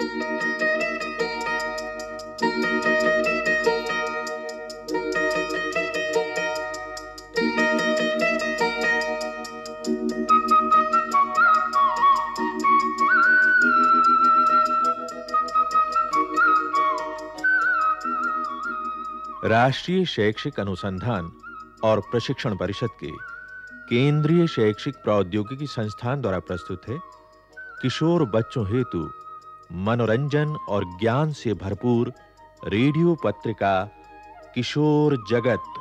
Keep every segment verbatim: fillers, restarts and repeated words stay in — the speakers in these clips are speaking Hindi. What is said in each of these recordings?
राष्ट्रीय शैक्षिक अनुसंधान और प्रशिक्षण परिषद के केंद्रीय शैक्षिक प्रौद्योगिकी संस्थान द्वारा प्रस्तुत है किशोर बच्चों हेतु मनोरंजन और ज्ञान से भरपूर रेडियो पत्रिका किशोर जगत।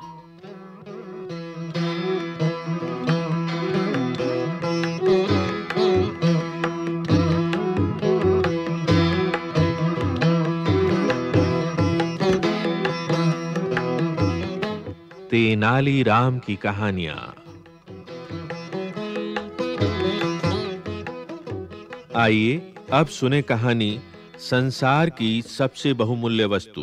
तेनाली राम की कहानियां। आइए अब सुने कहानी संसार की सबसे बहुमूल्य वस्तु।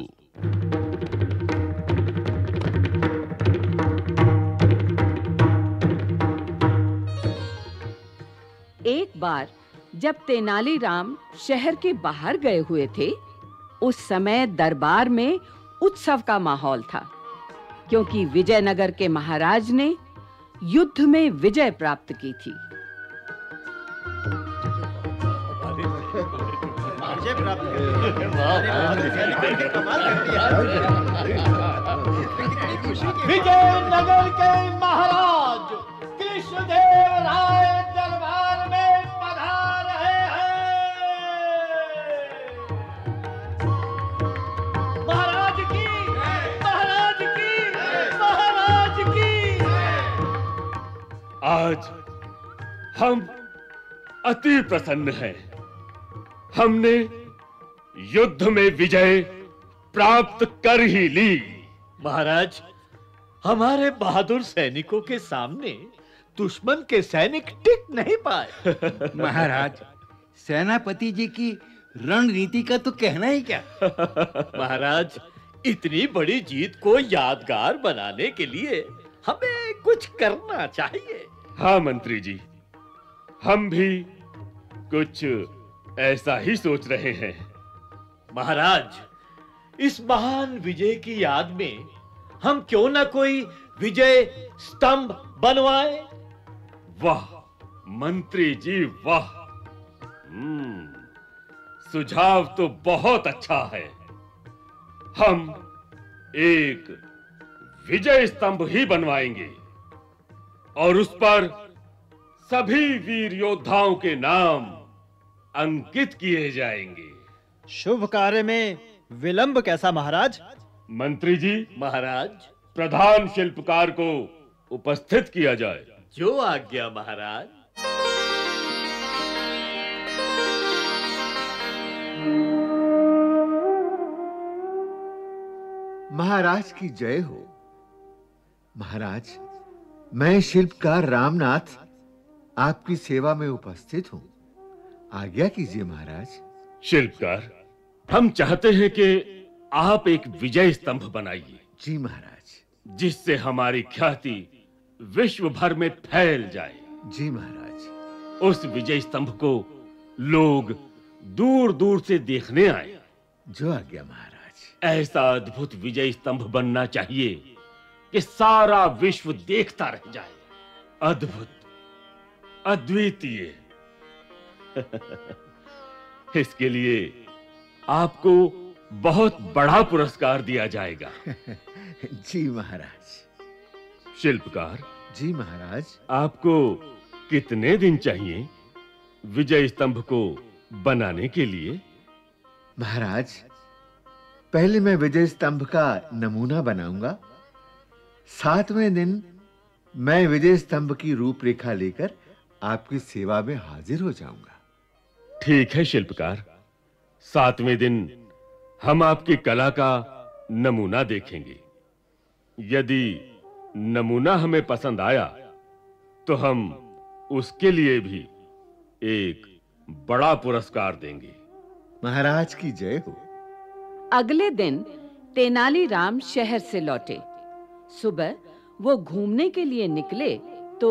एक बार जब तेनालीराम शहर के बाहर गए हुए थे, उस समय दरबार में उत्सव का माहौल था, क्योंकि विजयनगर के महाराज ने युद्ध में विजय प्राप्त की थी। विजयनगर के महाराज कृष्णदेव राय दरबार में पधार रहे हैं। महाराज की, महाराज की, महाराज की। आज हम अति प्रसन्न हैं। हमने युद्ध में विजय प्राप्त कर ही ली। महाराज, हमारे बहादुर सैनिकों के सामने दुश्मन के सैनिक टिक नहीं पाए। महाराज, सेनापति जी की रणनीति का तो कहना ही क्या। महाराज, इतनी बड़ी जीत को यादगार बनाने के लिए हमें कुछ करना चाहिए। हाँ मंत्री जी, हम भी कुछ ऐसा ही सोच रहे हैं। महाराज, इस महान विजय की याद में हम क्यों ना कोई विजय स्तंभ बनवाएं? वाह मंत्री जी, वाह। हम्म, सुझाव तो बहुत अच्छा है। हम एक विजय स्तंभ ही बनवाएंगे और उस पर सभी वीर योद्धाओं के नाम अंकित किए जाएंगे। शुभ कार्य में विलंब कैसा महाराज? मंत्री जी, महाराज, प्रधान शिल्पकार को उपस्थित किया जाए। जो आज्ञा महाराज। महाराज की जय हो। महाराज, मैं शिल्पकार रामनाथ आपकी सेवा में उपस्थित हूं। आज्ञा कीजिए महाराज। शिल्पकार, हम चाहते हैं कि आप एक विजय स्तंभ बनाइए। जी महाराज। जिससे हमारी ख्याति विश्व भर में फैल जाए। जी महाराज। उस विजय स्तंभ को लोग दूर-दूर से देखने आए। जो आज्ञा महाराज। ऐसा अद्भुत विजय स्तंभ बनना चाहिए कि सारा विश्व देखता रह जाए। अद्भुत, अद्वितीय। इसके लिए आपको बहुत बड़ा पुरस्कार दिया जाएगा। जी महाराज। शिल्पकार जी महाराज। आपको कितने दिन चाहिए विजय स्तंभ को बनाने के लिए? महाराज, पहले मैं विजय स्तंभ का नमूना बनाऊंगा। सातवें दिन मैं विजय स्तंभ की रूपरेखा लेकर आपकी सेवा में हाजिर हो जाऊंगा। ठीक है शिल्पकार, सातवें दिन हम आपकी कला का नमूना देखेंगे। यदि नमूना हमें पसंद आया तो हम उसके लिए भी एक बड़ा पुरस्कार देंगे। महाराज की जय हो। अगले दिन तेनालीराम शहर से लौटे। सुबह वो घूमने के लिए निकले तो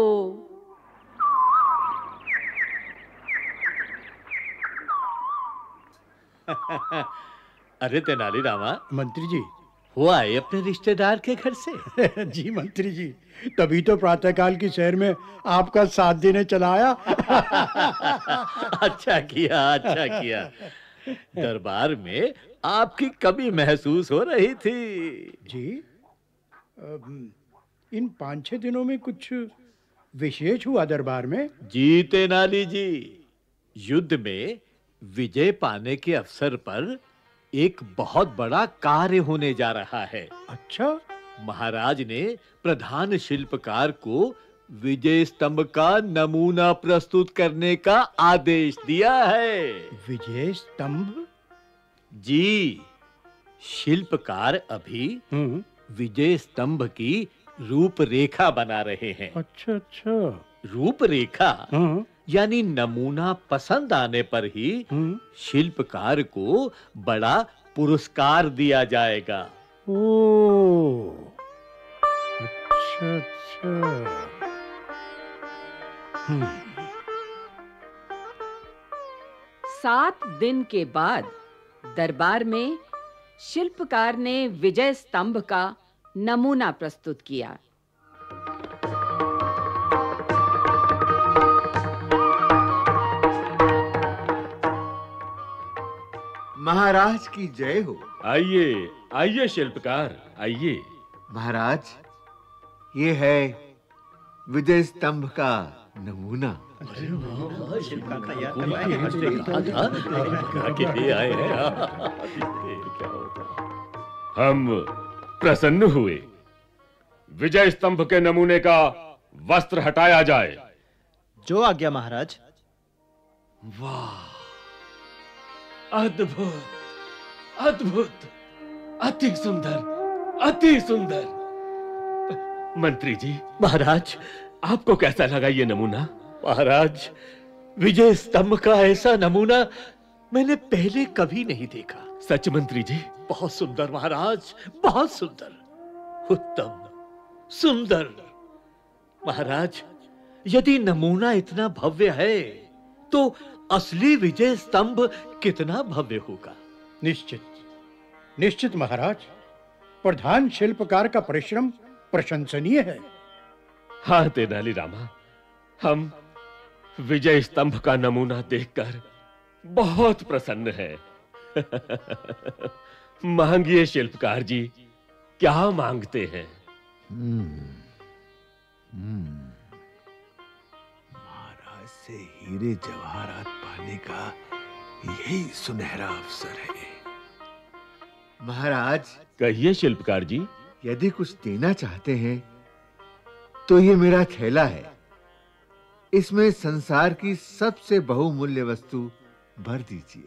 अरे तेनालीरामा, मंत्री जी। वो आए अपने रिश्तेदार के घर से? जी मंत्री जी, तभी तो प्रातःकाल की सैर में आपका साथ देने चला आया। अच्छा किया, अच्छा किया। दरबार में आपकी कमी महसूस हो रही थी। जी, अम, इन पाँच छह दिनों में कुछ विशेष हुआ दरबार में? जी तेनाली जी, युद्ध में विजय पाने के अवसर पर एक बहुत बड़ा कार्य होने जा रहा है। अच्छा। महाराज ने प्रधान शिल्पकार को विजय स्तंभ का नमूना प्रस्तुत करने का आदेश दिया है। विजय स्तंभ? जी, शिल्पकार अभी विजय स्तंभ की रूपरेखा बना रहे हैं। अच्छा अच्छा। रूपरेखा यानी नमूना पसंद आने पर ही शिल्पकार को बड़ा पुरस्कार दिया जाएगा। ओ, अच्छा अच्छा। हम्म। सात दिन के बाद दरबार में शिल्पकार ने विजय स्तंभ का नमूना प्रस्तुत किया। महाराज की जय हो। आइए आइए शिल्पकार, आइए। महाराज, ये है विजय स्तंभ का नमूना। हम प्रसन्न हुए। विजय स्तंभ के नमूने का वस्त्र हटाया जाए। जो आज्ञा महाराज। वाह, अद्भुत, अद्भुत, अति सुंदर, अति सुंदर। मंत्री जी। महाराज, आपको कैसा लगा ये नमूना? महाराज, विजय स्तंभ का ऐसा नमूना मैंने पहले कभी नहीं देखा। सच मंत्री जी? बहुत सुंदर महाराज, बहुत सुंदर, उत्तम, सुंदर। महाराज, यदि नमूना इतना भव्य है तो असली विजय स्तंभ कितना भव्य होगा? निश्चित, निश्चित महाराज। प्रधान शिल्पकार का परिश्रम प्रशंसनीय है। हाँ तेनालीरामा, हम विजय स्तंभ का नमूना देखकर बहुत प्रसन्न हैं। मांगिए शिल्पकार जी, क्या मांगते हैं? हम्म, हम्म। महाराज से हीरे जवाहरात पाने का यही सुनहरा अवसर है। महाराज, कहिए शिल्पकार जी। यदि कुछ देना चाहते हैं तो ये मेरा थैला है। इसमें संसार की सबसे बहुमूल्य वस्तु भर दीजिए।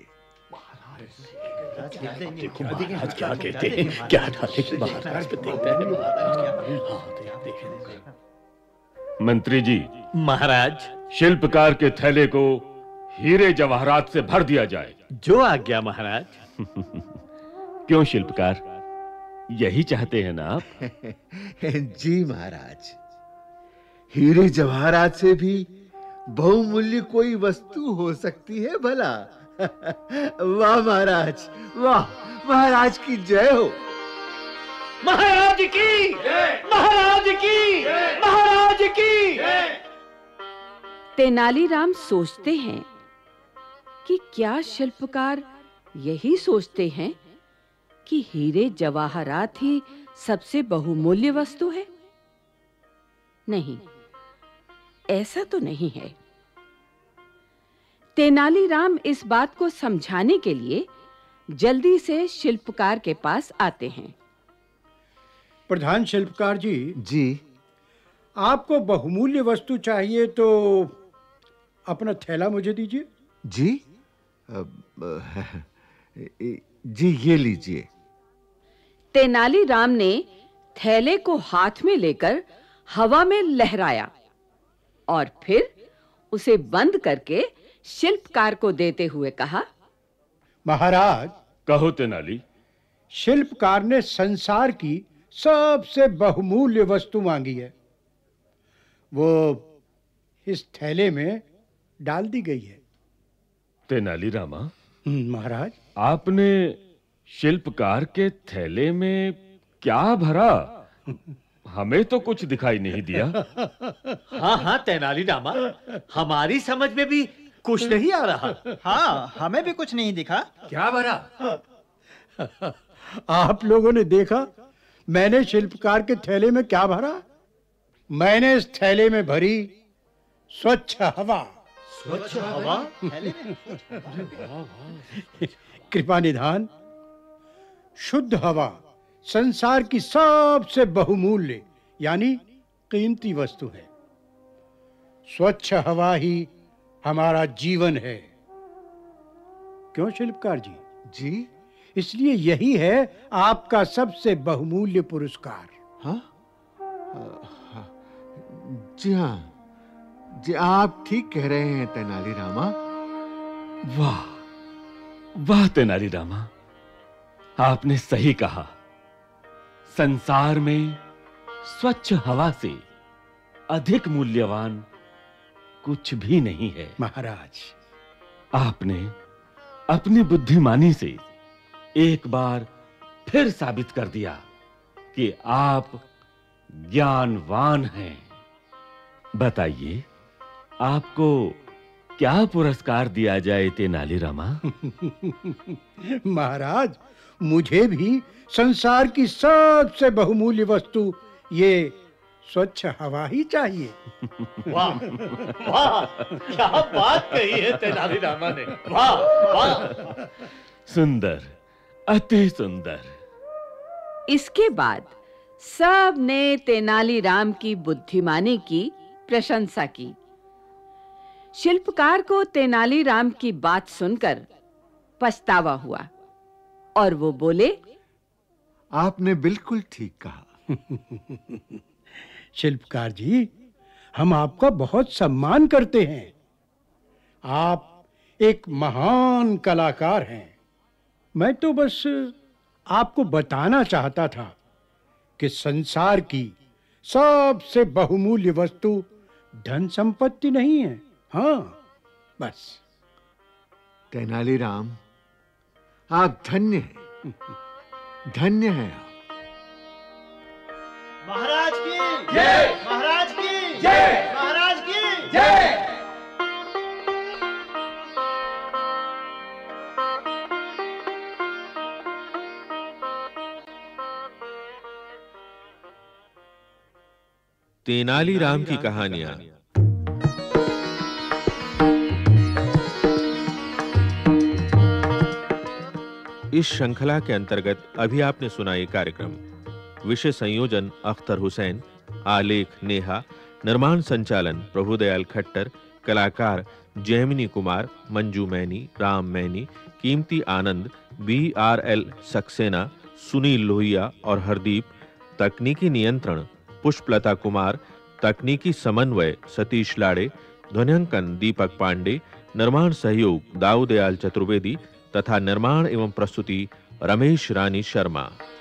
देखो महाराज क्या कहते हैं, क्या डालेंगे महाराज पे देखते हैं महाराज। मंत्री जी। महाराज, शिल्पकार के थैले को हीरे जवाहरात से भर दिया जाए। जो आज्ञा महाराज। क्यों शिल्पकार, यही चाहते हैं ना आप? जी महाराज, हीरे जवाहरात से भी बहुमूल्य कोई वस्तु हो सकती है भला? वाह महाराज, वाह, महाराज की जय हो। महाराज की, महाराज की, महाराज की। तेनालीराम सोचते हैं कि क्या शिल्पकार यही सोचते हैं कि हीरे जवाहरात ही सबसे बहुमूल्य वस्तु है? नहीं, ऐसा तो नहीं है। तेनालीराम इस बात को समझाने के लिए जल्दी से शिल्पकार के पास आते हैं। प्रधान शिल्पकार जी। जी। आपको बहुमूल्य वस्तु चाहिए तो अपना थैला मुझे दीजिए। जी? जी, ये लीजिए। तेनालीराम ने थैले को हाथ में लेकर हवा में लहराया और फिर उसे बंद करके शिल्पकार को देते हुए कहा, महाराज। कहो तेनाली। शिल्पकार ने संसार की सबसे बहुमूल्य वस्तु मांगी है, वो इस थैले में डाल दी गई है। तेनालीरामा, महाराज, आपने शिल्पकार के थैले में क्या भरा? हमें तो कुछ दिखाई नहीं दिया। हाँ हाँ तेनालीरामा, हमारी समझ में भी कुछ नहीं आ रहा। हाँ, हमें भी कुछ नहीं दिखा। क्या भरा? आप लोगों ने देखा मैंने शिल्पकार के थैले में क्या भरा? मैंने इस थैले में भरी स्वच्छ हवा। स्वच्छ हवा? कृपा निधान, शुद्ध हवा संसार की सबसे बहुमूल्य यानी कीमती वस्तु है। स्वच्छ हवा ही हमारा जीवन है। क्यों शिल्पकार जी? जी? इसलिए यही है आपका सबसे बहुमूल्य पुरस्कार। हाँ? जी हाँ, जी आप ठीक कह रहे हैं तेनालीरामा। वाह वाह तेनालीरामा, आपने सही कहा। संसार में स्वच्छ हवा से अधिक मूल्यवान कुछ भी नहीं है। महाराज, आपने अपनी बुद्धिमानी से एक बार फिर साबित कर दिया कि आप ज्ञानवान हैं। बताइए, आपको क्या पुरस्कार दिया जाए तेनालीरामा? महाराज, मुझे भी संसार की सबसे बहुमूल्य वस्तु ये स्वच्छ हवा ही चाहिए। वाह वाह, क्या बात कही है तेनालीरामा ने। वाह वाह, सुंदर, अति सुंदर। इसके बाद सब ने तेनालीराम की बुद्धिमानी की प्रशंसा की। शिल्पकार को तेनालीराम की बात सुनकर पछतावा हुआ और वो बोले, आपने बिल्कुल ठीक कहा। शिल्पकार जी, हम आपका बहुत सम्मान करते हैं। आप एक महान कलाकार हैं। मैं तो बस आपको बताना चाहता था कि संसार की सबसे बहुमूल्य वस्तु धन संपत्ति नहीं है। हाँ, बस। तेनालीराम, आप धन्य हैं, धन्य हैं आप। महाराज की जय, महाराज की जय, महाराज की जय। तेनालीराम की कहानियां। इस श्रृंखला के अंतर्गत अभी आपने सुना ये कार्यक्रम। विषय संयोजन अख्तर हुसैन, आलेख नेहा, निर्माण संचालन प्रभुदयाल खट्टर, कलाकार Jaimini Kumar, Manju Maini, Ram Maini, Kimti Anand, B R L Saxena, Sunil Lohia और हरदीप, तकनीकी नियंत्रण पुष्पलता कुमार, तकनीकी समन्वय सतीश लाड़े, ध्वन्यांकन दीपक पांडे, निर्माण सहयोग दाऊदयाल चतुर्वेदी तथा निर्माण एवं प्रस्तुति रमेश रानी शर्मा।